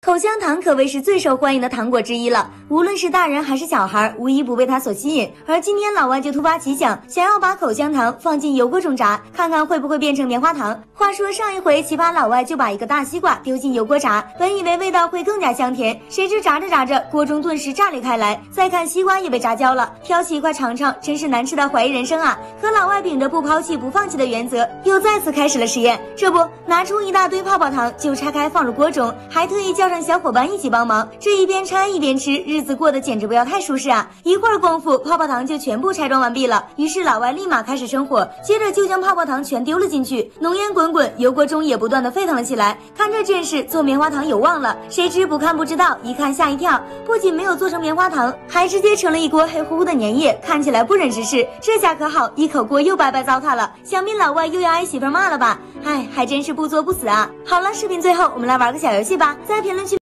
口香糖可谓是最受欢迎的糖果之一了，无论是大人还是小孩，无一不被它所吸引。而今天老外就突发奇想，想要把口香糖放进油锅中炸，看看会不会变成棉花糖。话说上一回奇葩老外就把一个大西瓜丢进油锅炸，本以为味道会更加香甜，谁知炸着炸着，锅中顿时炸裂开来。再看西瓜也被炸焦了，挑起一块尝尝，真是难吃到怀疑人生啊！可老外秉着不抛弃不放弃的原则，又再次开始了实验。这不，拿出一大堆泡泡糖就拆开放入锅中，还特意叫上小伙伴一起帮忙，这一边拆一边吃，日子过得简直不要太舒适啊！一会儿功夫，泡泡糖就全部拆装完毕了。于是老外立马开始生火，接着就将泡泡糖全丢了进去，浓烟滚滚，油锅中也不断的沸腾了起来。看这阵势，做棉花糖有望了。谁知不看不知道，一看吓一跳，不仅没有做成棉花糖，还直接成了一锅黑乎乎的粘液，看起来不忍直视。这下可好，一口锅又白白糟蹋了，想必老外又要挨媳妇骂了吧？哎，还真是不作不死啊！好了，视频最后我们来玩个小游戏吧，在评论区